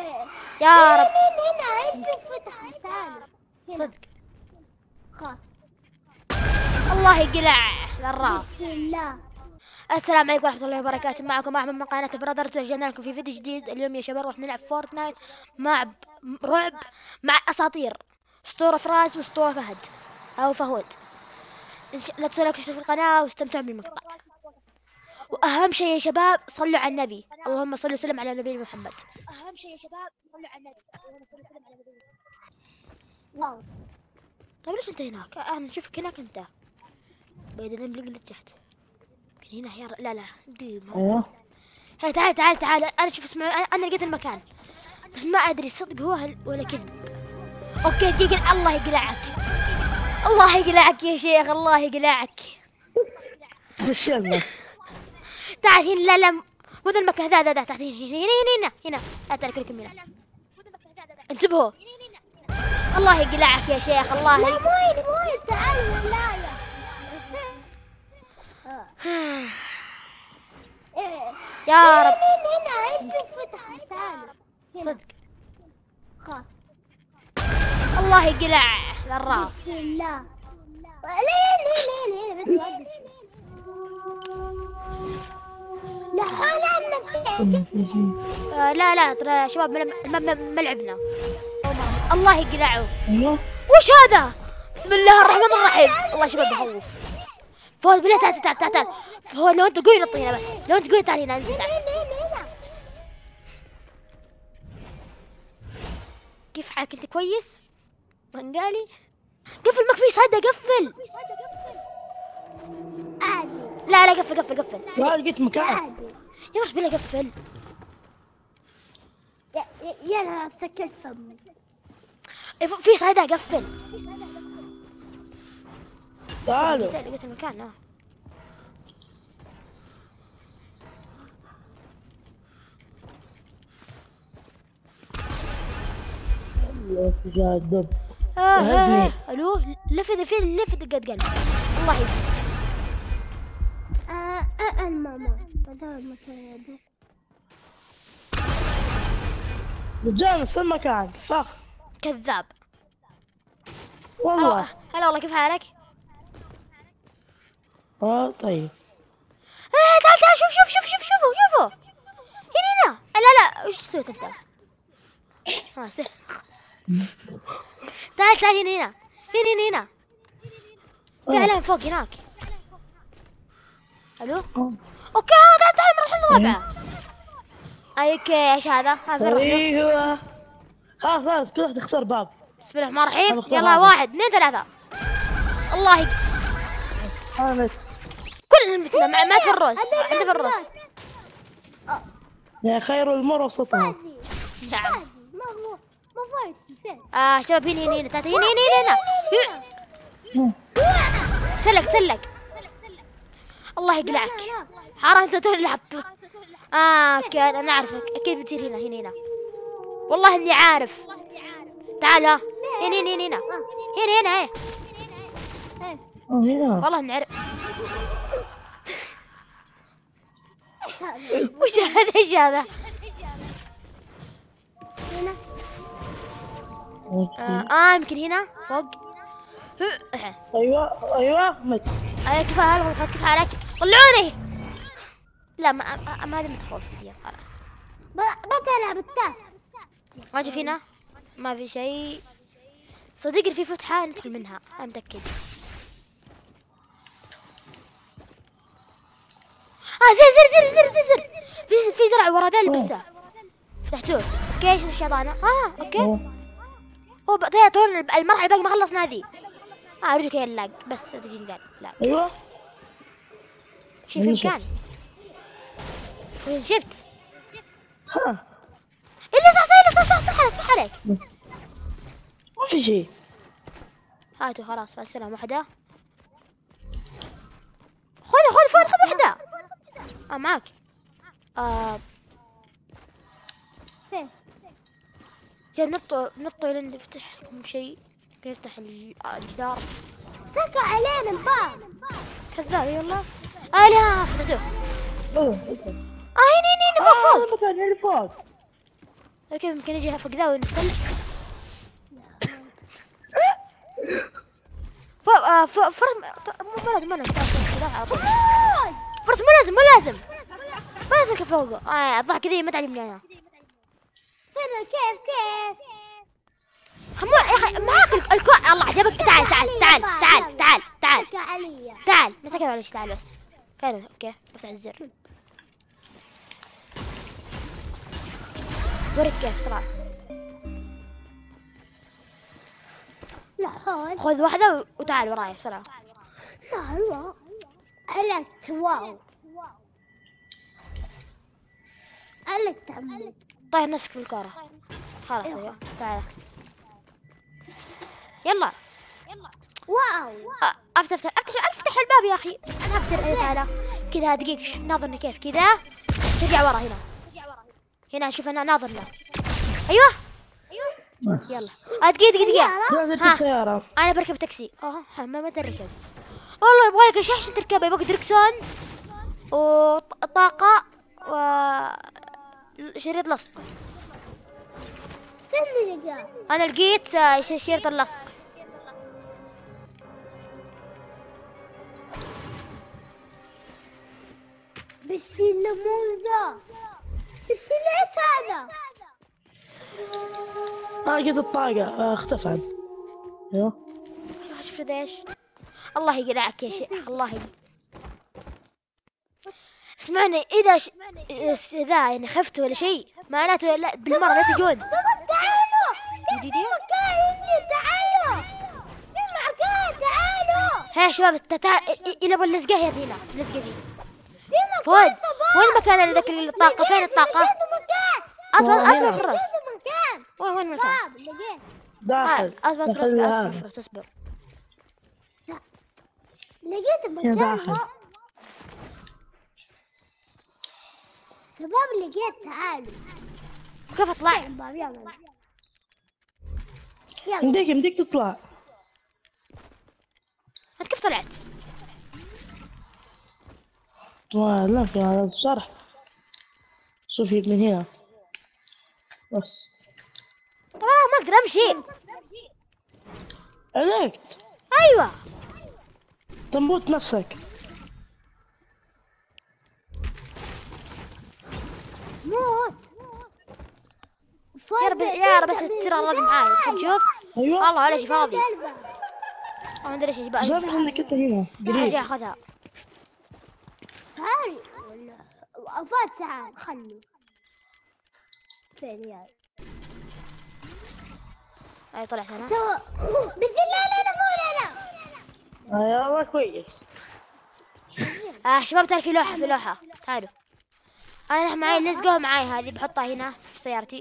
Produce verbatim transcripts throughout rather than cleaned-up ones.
يا رب. هنا هنا فتح ثاني. صدق. خلاص. الله يقلع للراس. بسم الله. السلام عليكم ورحمة الله وبركاته، معكم أحمد من قناة براذرز، ورجعنا لكم في فيديو جديد. اليوم يا شباب راح نلعب فورتنايت مع ب- رعب مع أساطير، أسطورة فراس وأسطورة فهد أو فهود. إن شاء لا تنسوا لايك واشتركوا في القناة واستمتعوا بالمقطع. وأهم شيء يا شباب صلوا على النبي، اللهم صل وسلم على نبينا محمد. أهم شيء يا شباب صلوا على النبي، اللهم صل وسلم على نبينا محمد. واو. طيب ليش أنت هناك؟ أنا نشوفك هناك أنت. بيد النمل اللي تحت. هنا يا ر... لا لا ديما. ايوه هاي تعال تعال تعال، انا شوف اسمع، انا أنا لقيت المكان بس ما ادري صدق هو هل ولا كذب. اوكي دقيقة، الله يقلعك، الله يقلعك يا شيخ، الله يقلعك. فشلنا. تعال هنا، لا لا مو ذا المكان، ذا ذا ذا تحت، هنا هنا هنا هنا هنا لا تعال كلكم هنا، انتبهوا. الله يقلعك يا شيخ، الله لا يق... موي موي تعال ولاية. يا رب. هنا هنا فتح ثاني. صدق. خلاص. الله يقلع للراس. بسم الله. لين لين لين بس وقف. لا حول آه لا لا ترى يا شباب ما- ما- ما ما لعبنا. الله يقلعه. ايوه وش هذا؟ بسم الله الرحمن الرحيم. الله يا شباب بخوف. فوز بالله، تعال تعال تعال تعال. فوز لو انت قوي نط هنا، بس لو انت قوي تعال هنا انزل تعال. كيف حالك انت؟ كويس؟ بنغالي؟ قفل مكفي صدى، قفل. عادي لا لا قفل قفل قفل. لا لقيت مكان. عادي. يا رش بالله قفل. يا يا انا سكت فمي. إيه، في صدى قفل. تعالوا لقيت لقيت المكان. اه يا سجاد دب. آه، آه، هزني. الو لفت في لفت قد قلب. الله يهديك. آه آه الماما هذا المكان يا ابو. رجال نفس المكان صح كذاب. والله. هلا هلا والله، كيف حالك؟ اه طيب آه تعال تعال، شوف شوف شوف شوف شوفوا شوفوا هنا هنا. آه، لا لا وش سويت انت؟ ها سه. تعال تعال هنا هنا هنا هنا هنا. في آه. علم فوق هناك. الو آه. اوكي آه، تعال تعال المرحلة الرابعة. اي اوكي ايش هذا؟ هذا نروح له. ايوه خلاص خلاص كل واحد يختار باب. بسم الله الرحمن الرحيم. أنا أختار يلا هذا. واحد اثنين ثلاثة. الله يق... حامد كل المتنا مع ما تفرز عنده فروس. يا خير الامور وسطها. عادي نعم. عادي ما مو ما فارس فين. اه شباب هنا هنا هنا تعال هنا هنا هنا هنا. تسلق تسلق. الله يقلعك. حرام انت تلعب. اه اوكي انا اعرفك، اكيد بتصير هنا هنا هنا. والله اني عارف. تعال ها هنا هنا هنا هنا هنا هنا هنا. اه هنا والله اني عارف. وش هذا؟ ايش هذا؟ هنا آه, اه يمكن هنا فوق. ايوه ايوه احمد. اي كيف حالك؟ كيف حالك؟ طلعوني. لا ما ما- ما هذه متخوف فيها خلاص. بتلعب التاس. ما في هنا، ما في شيء. صدقني في فتحة ندخل منها انا متأكد. اه زر زر زر زر زر زر. في في زرع ورا ذا البسة. فتحتوه. اوكي ايش الشيطانة؟ اه اوكي. آه. هو بقى طول المرحلة باقي ما خلصنا هذه. اه اوريك يا اللاج بس تجي قال لا ايوه شي في وين شفت؟ مكان. وين شفت؟ ها الا صح صح صح صح عليك صح عليك. ما في شيء. هاتوا خلاص مع السلامة. واحدة. خذ خذ خذ خذ واحدة. اه معك. آه فين؟ جاي نط نط لين نفتح لكم شيء. نفتح ال- الجدار. سكر علينا الباب. كذاب يلا. اه لا فتحوه. أوه، اه هنا هنا هنا فوق اه فوق. المكان اللي فوق. كيف يمكن يجي فوق ذا ونقتل؟ فوق آه فوق فرس مو لازم ما لازم فرس مو لازم مو لازم ما لازم كيف فوقه. اه الضحك كذي ما تعلمني انا. فين كيف كيف حمود يا اخي معاك الكو. الله عجبك. تعال تعال تعال تعال تعال تعال علي تعال مسكها ولا تعال بس كانوا اوكي افتح الزر وريك كيف بسرعة. لا حول خذ واحدة وتعال وراي بسرعة. لا لا علقت واو علقت عمي طير نفسك في الكورة خلاص. ايوه تعال يلا واو أ- افتح افتح افتح افتح الباب يا اخي. انا افتح. تعال كذا دقيقة شوف ناظرنا كيف كذا ترجع ورا هنا هنا شوف انا ناظرنا. ايوه بس. يلا آه، دقيقة دقيقة دقيقة. جاهزة في ها. السيارة. انا بركب تاكسي. اه ها، ما ما تركب والله يبغى لك اشياء عشان تركبها. يبغى دركسون وطاقة و شريط لصق. فين لقى انا لقيت آه، ش- شريط اللصق. بس اللي مو ذا بس ليش هذا اه لقيت الطاقة آه اختفت. ايوه شوف ذا ايش. الله يقلعك يا شيخ الله يقلعك. اسمعني اذا ش... س- ذا يعني خفت ولا شيء معناته لا بالمرة لا تجون. تعالوا جديد في مكان عندي تعالوا في مكان تعالوا ها يا شباب تعال الى ابو اللزقه هي هنا اللزقه دي. في مكان فؤاد صباح. وين المكان اللي ذاك الطاقة؟ فين الطاقة؟ لقيت مكان اصبر والله اصبر هنا. في الراس. لقيت مكان وين وين المكان؟ باب لقيت داخل. اصبر اصبر داخل اصبر الهام. اصبر اصبر لقيت مكان داخل. باب. شباب لقيت تعالوا كيف اطلع؟ فين باب يلا يلا يمديك يمديك تطلع. انت كيف طلعت؟ ما لا في هذا الشرح. شوفي من هنا بس. طبعا انا ما اقدر امشي. عليك ايوه تنبوت نفسك. موت يا رب يا رب بس تصير الله معاي. خد شوف ايوه والله ولا شيء فاضي. ما ادري ايش بقى. جابش انك انت هنا اجي قريب. اخذها. تعال فات تعال خلي فين يا اي طلعت انا. تو بس لا لا لا مو لا لا آه والله كويس. آه شباب تعال في لوحة في لوحة تعالوا. انا الحين معي اللزقة ومعي هذه بحطها هنا في سيارتي.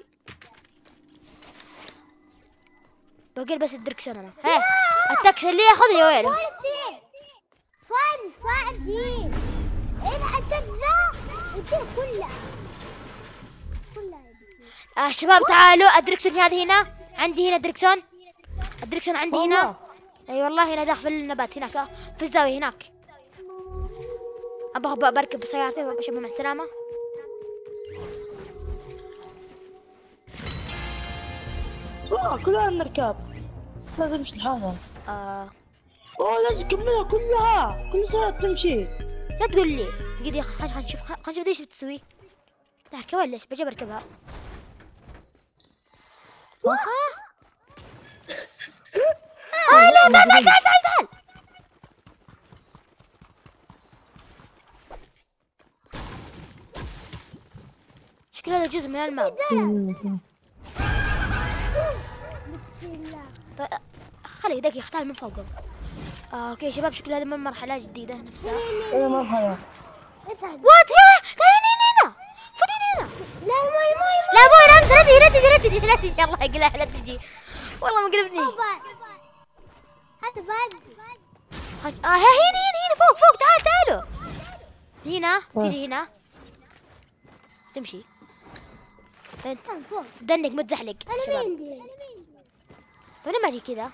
بقول بس الدركسون انا. هي التاكسي اللي ياخذني وين؟ فايزين فايز فايزين العب ذا وده كلها كلها آه شباب تعالوا الدركسون هذه هنا. عندي هنا دركسون. الدركسون عندي هنا. والله. اي والله هنا داخل النبات هناك آه، في الزاوية هناك. ابغى بركب بسيارتي وبشوف مع السلامة. آه كلها نركب. لازم نمشي لحالها. آه اوه لازم كملها كلها كل ساعة تمشي. لا تقول لي دقيقة خلينا نشوف خلينا نشوف ايش بتسوي. تركبها ولا ايش؟ بجي بركبها. ها؟ آه لا تعال تعال تعال تعال تعال. شكل هذا جزء من الماب. طيب خلي دقيقة تعال من فوقه. آه اوكي شباب شكل هذا من مرحلة جديدة نفسها. ايه مرحبا. وات هي تعالي هنا هنا فوتيني هنا. لا موي موي لا مو لا لا تجي لا تجي لا تجي لا تجي الله يقلعها لا تجي والله مقلبني. هذا بعد خش- اه هي هنا هنا هنا فوق فوق تعال تعالوا هنا تيجي هنا تمشي انت فوق دنك متزحلق انا شباب. مين دي طيب ليه ما اجي كذا؟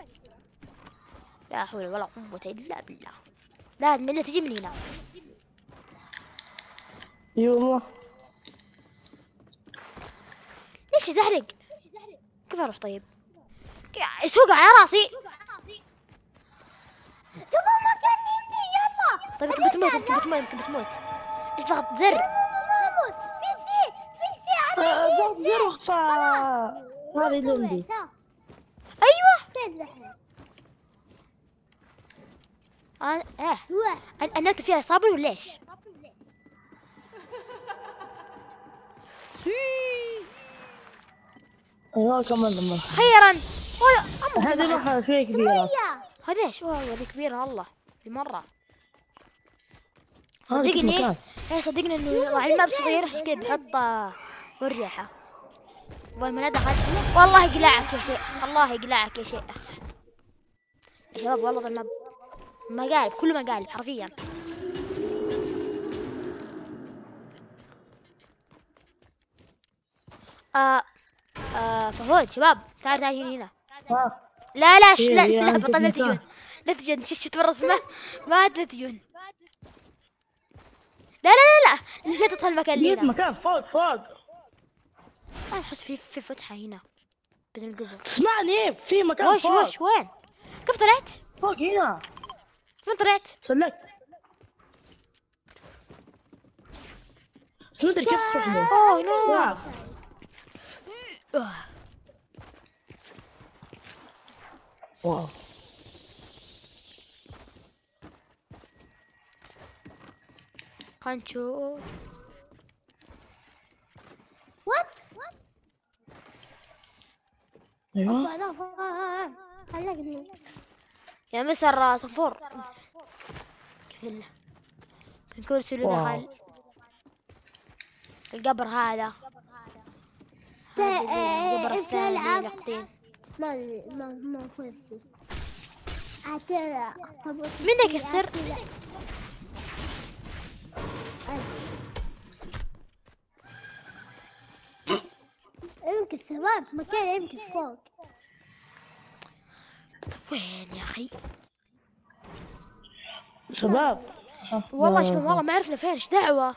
لا حول ولا قوة الا بالله. لازم الا تجي من هنا. اي والله. ليش زحلق. كيف اروح طيب؟ كي- سوق على راسي. سوبر مكان عندي يلا. طيب يمكن بتموت يمكن بتموت يمكن بتموت. ايش ضغط زر؟ ماموت في سي في سي آه، على ضغط زر ف هذه اللي عندي. ايوه. فين ذحين؟ انا ايه روح. أنا- انا انت فيها صابر ولا ايش؟ ايوه كمان لما خيرا. ولا أمر هذه سماحة. مرحلة شوي كبيرة. يا هذا ايش؟ والله هذه كبيرة والله بمرة. هذا كيف صدقني مكان. ايه صدقني انه راح الماب صغير عشان كذا بحط آه، ورجحة. اول ما ندخل والله يقلعك يا شيخ، الله يقلعك يا شيخ. يا شباب والله ذا الماب مقالب، كله مقالب حرفيا. آه آه فهود شباب تعال تعال هنا هنا. ها لا لا ش- إيه، لا إيه، لا أنا بطل لا كنت تجون مكان. لا تجون شو تورط ما ما لا تجون. لا لا لا لا لا تدخل المكان اللي جيت هنا. مكان فوق فوق. انا احس في في فتحة هنا بدل القفل. تسمعني في مكان وش فوق. وش وين؟ كيف طلعت؟ فوق هنا. وين طلعت؟ سلكت. بس ما ادري كيف تروح له. اوه نو. يا. آه. واو. خلنا نشوف. وات ايوه. وات خلقني. يا مستر صنفور كيف له كان كرسي اللي واو. دخل القبر هذا. هذا القبر انت الثاني العب لقطين. ما ما ما كويس. عتلا مين ذاك السر؟ يمكن سباب مكان يمكن فوق. وين يا اخي؟ شباب. والله شوف والله ما عرفنا فين. ايش دعوة؟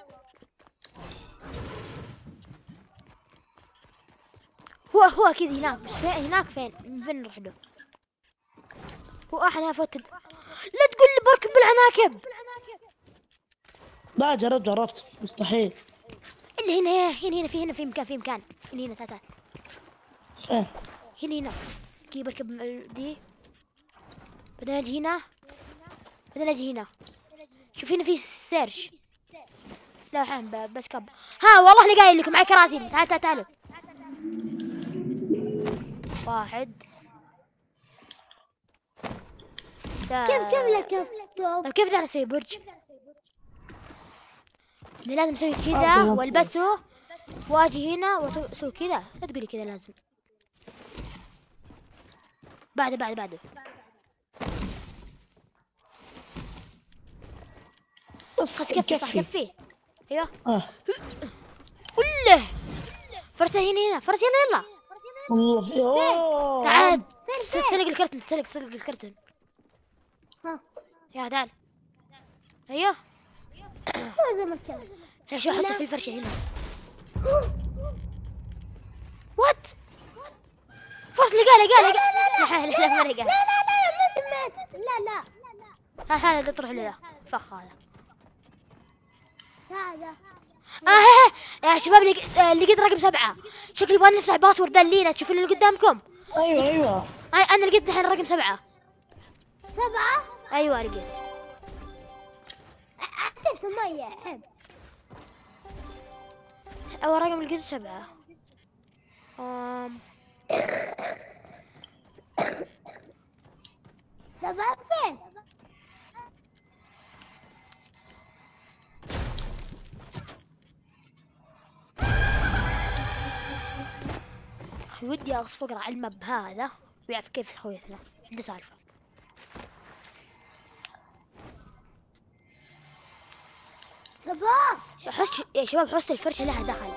هو هو اكيد هناك بس فين هناك فين؟ من فين نروح له؟ هو احنا فوت. لا تقول لي بركب بالعناكب. لا جربت جربت مستحيل. اللي هنا هنا هنا في هنا في مكان في مكان هنا هنا تعال تعال. ايه هنا هنا كي بركب ال- دي. بعدين اجي هنا بعدين اجي هنا. شوف هنا في سيرش. لا الحين ب- بس كب. ها والله انا قايل لكم معي كراسي. تعال تعال تعالوا. واحد كيف كيف لك كيف طيب كيف بدنا نسوي برج؟ أنا لازم اسوي كذا والبسه واجي هنا واسوي كذا. لا تقولي كذا لازم. بعده بعده بعده. بس خلاص كفي صح كفي. ايوه اه كله. فرسه هنا هنا فرسه هنا يلا. والله في اوه تعال تسلق الكرتون تسلق تسلق الكرتون. ها يا تعال. ايوه هذا مكان. يا شو احطه في الفرشه هنا. وات فرس لقاه لقاه لقاه. لا لا لا ما لقاه. لا لا لا مات مات لا لا ها هذا اللي تروح له ذا فخ هذا. هذا آه ها ها. يا شباب لق- آه، لقيت رقم سبعة. شكلي يبغى نفتح الباسورد ذا اللي تشوفون اللي قدامكم. ايوه ايوه انا انا لقيت الحين رقم سبعة. سبعة. ايوه لقيت. أعطيت مية عيب. اول رقم لقيته سبعة. أم... سبعة فين؟ اخي ودي اغص اقرا على المب هذا ويعرف كيف خويتنا عنده سالفة. سبعة. حس يا شباب حس الفرشة لها دخل.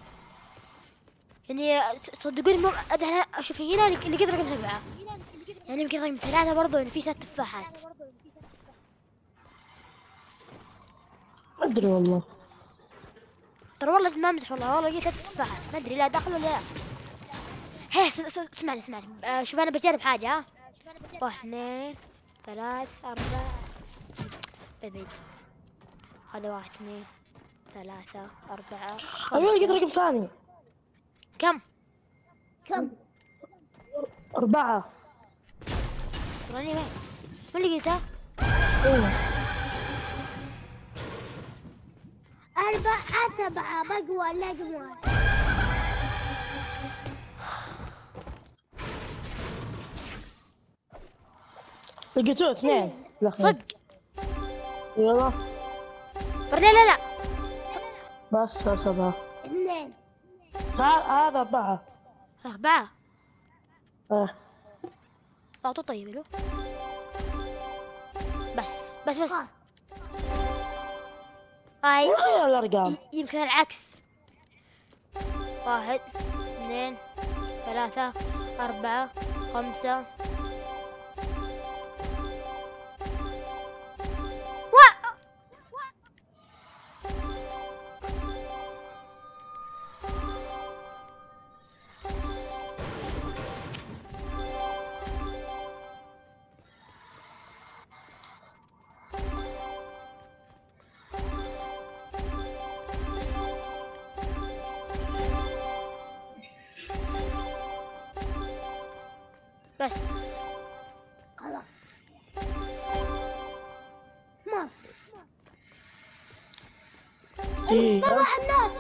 يعني صدقوني مو انا اشوف هنا اللي لقيت رقم سبعة. يعني يمكن رقم ثلاثة برضو إن في ثلاث تفاحات. ما ادري والله. ترى والله ما امزح والله، والله لقيت ثلاث تفاحات، ما ادري لا داخل ولا لا. هي س- س- اسمعني اسمعني، آه شوف انا بجرب حاجة ها. واحد اثنين ثلاث أربعة، بعيد. هذا واحد اثنين ثلاثة أربعة أبي لقيت خمسة. رقم ثاني. كم؟ كم؟ أربعة. وراني وين؟ وين لقيتها؟ إيه. أربعة سبعة بقوى رقم واحد. لقيتوه اثنين. صدق؟ يلا لا لا لا بس يا شباب. اثنين. ها- هذا أربعة. أربعة. إيه. أعطوا طيب له. بس بس بس. ها. هاي يا أخي الأرقام. ي- يمكن العكس. واحد اثنين ثلاثة أربعة خمسة. وا- بس خلاص. ما في. إيه. طبعا الناس.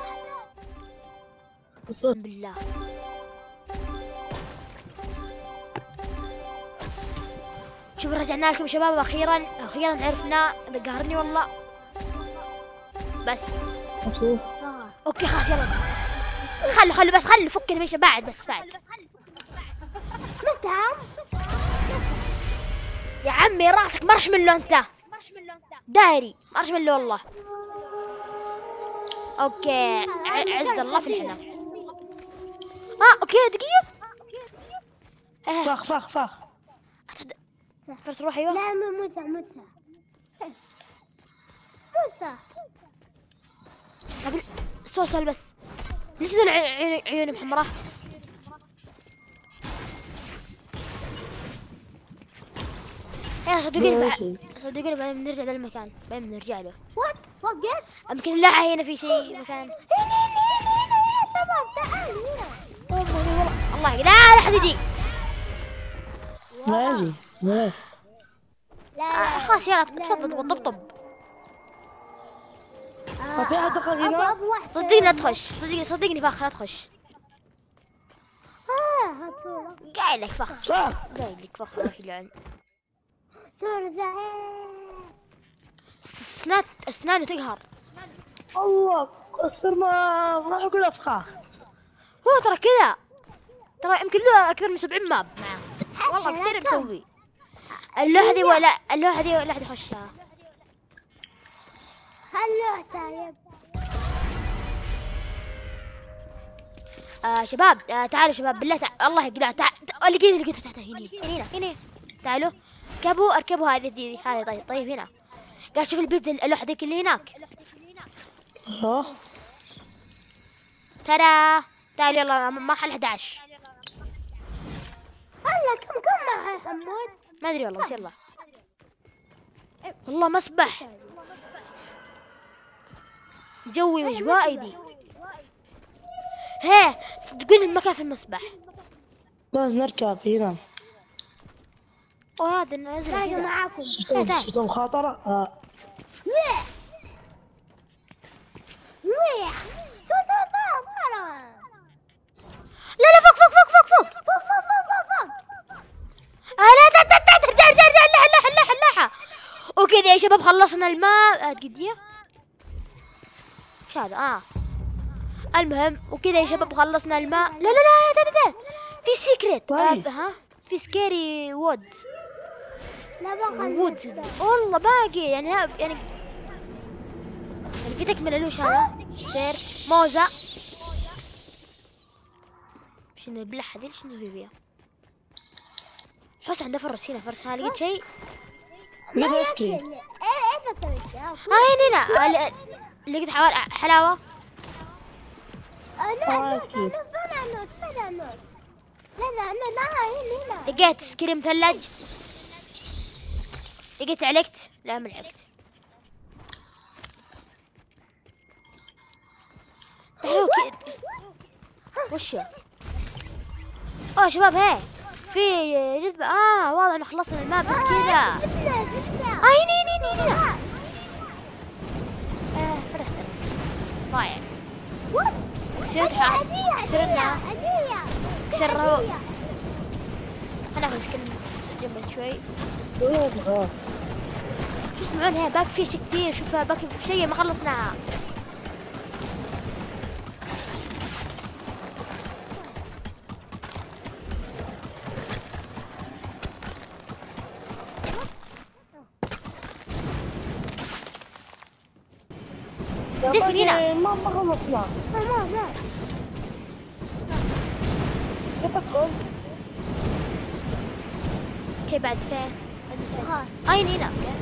بالله. شوف رجعنا لكم شباب، اخيرا اخيرا عرفنا. قهرني والله. بس آه. اوكي خلاص يلا. خلوا خلوا بس خلوا فكني مش بعد بس بعد. متى؟ يا عمي راسك مارشميلو انت. دايري مارشميلو والله. اوكي ع- عز الله في الحنا. اه اوكي دقيقة. اه فخ فخ فخ. أتد- فرت روح ايوه. لا مو موسى موسى. موسى. قبل سوسل بس. ليش ذول عي- عيون عيونهم حمراء؟ يا صدقوني ماشي. بع- صدقوني بعدين بنرجع ذا المكان، بعدين بنرجع له. وات وقف. يمكن لا هنا في شيء مكان. هنا هنا هنا يا شباب تعال هنا. والله والله الله يقول لا لا حديدي. ماشي. ماشي. لا آه، خلاص يلا تفضل طبطب. طب في أحد دخل هنا؟ أبو واحد. صدقني لا تخش، صدقني صدقني فخر لا تخش. اه هات صورة. قايل لك فخر، صح. قايل لك فخر الله يلعن. صورة زعيم. اسنان اسنانه تقهر. الله أكثر ما راح أقول أفخاخ. هو ترى كذا، ترى يمكن له اكثر من سبعين ماب معاه. والله كثير مسوي. اللوحة دي ولا اللوحة دي ولا أحد يخشها. هلا طيب. آه شباب آه تعالوا شباب بالله تع... الله يقلع تعال. لقيت لقيت تحت هنا هنا هنا. تعالوا اركبوا اركبوا هذه دي هذه. طيب طيب هنا قاعد شوف البيتزا اللوحة ذيك اللي هناك. ها. ترى تعالوا يلا مرحلة أحد عشر. هلا كم كم معي حمود؟ ما ادري والله بس يلا. والله مسبح جوي وجوائي دي. هيه صدقوني المكان في المسبح. لازم نركب هنا. وهذا نازل باقي كذا. معاكم. تعال تعال. شفتوا مخاطرة؟ آه. ويح ويح شو شو شو صار؟ لا لا فوق فوق فوق فوق فوق. فوق فوق فوق فوق فوق. آه لا لا لا لا ارجع ارجع ارجع اللحة اللحة اللحة اللحة. وكذا يا شباب خلصنا الماء. آه قديه ايش هذا؟ اه المهم وكذا يا شباب خلصنا الماء. لا لا لا تعال تعال في سيكريت. آه طيب. ها في سكيري وود لا بقى وود والله باقي يعني ها يعني يعني في تكملة لوش هذا سير موزة. شنو البلحة دي ايش نسوي فيها؟ حس عنده فرس هنا، فرس. ها لقيت شيء؟ ما لقيت ياكل. كريم. ايه اذا سويت ها هنا هنا. ل- لقيت حوار حلاوة. لا آه، لا أكيد. لا فين عنود فين عنود. لا لا انا لا هنا هنا. لقيت سكريم مثلج. لقيت علقت. لا ما علقت. حلو كده. وشو؟ اوه شباب هي في جذبة. اه واضح ان خلصنا الماب بس كذا. جبنا جبنا. اه هنا هنا هنا هنا. آه فرحت انا. ضايع. وات؟ كسرت هدية حق. هدية كسرنا. هدية. كسرنا. هدية. خلنا ناخذ سكن جنب شوي. وين خلاص. شو اسمعون هي باقي في شيء كثير. شوف باقي في شيء ما خلصناها. يا دس باقي هنا. ما ما خلصنا. ما ما ما. كيف ادخل؟ اوكي بعد فين؟ خلاص. اه هنا هنا اوكي.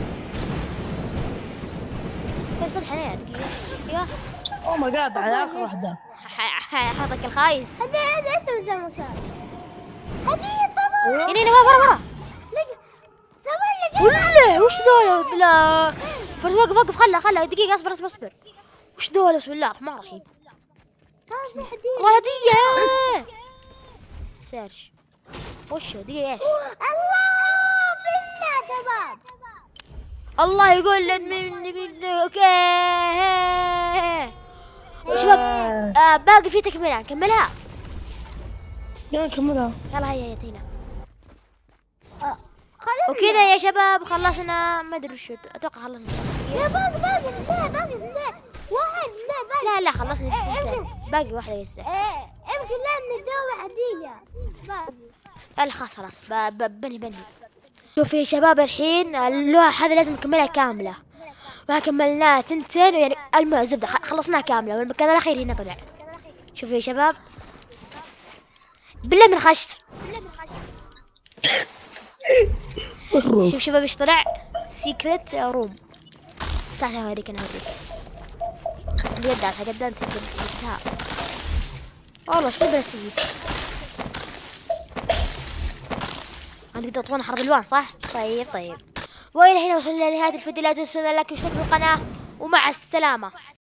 كيف فتح هنا دقيقة. دقيقة. او ما جاد على اخر واحدة. حظك الخايس. هدية هدية اسم زي ما كان. هدية صبر. ايوه. هنا هنا ورا ورا. لقى صبر لقى. ولا وش ذولا؟ لا فرس وقف وقف. خله خله دقيقة. اصبر اصبر اصبر. وش ذولا؟ بسم الله الرحمن الرحيم. تعال في هدية. والله هدية. سيرش. وش هو؟ دقيقة ايش؟ الله بالله شباب. الله يقول لك مني مني. اوكي شباب. آه باقي في تكملة نكملها. يلا نكملها. يلا هيا هيا هنا. آه، خلصنا. وكذا يا شباب خلصنا. ما ادري وش اتوقع خلصنا. يا باقي باقي اثنين باقي اثنين. واحد اثنين باقي. لا لا خلصنا إيه، اثنتين. إيه. باقي واحدة يستاهل. ايه يمكن لا ندور هدية. باقي. يلا خلاص خلاص. ب- ب- بني بني. شوف يا شباب الحين اللوحة هذه لازم نكملها كاملة. ما كملناها ثنتين يعني المهم زبدة خ- خلصناها كاملة. والمكان الأخير هنا طلع. شوفوا يا شباب. بالله من خشت. شوف شباب ايش طلع. سيكريت روم. تعال تعال اوريك. انا اوريك. قدامك قدامك تنتهى. والله شو بسوي. عندك تطوين حرب الوان صح؟ طيب طيب. والى هنا وصلنا لنهاية الفيديو. لا تنسوا اللايك واشتركوا في القناة ومع السلامة.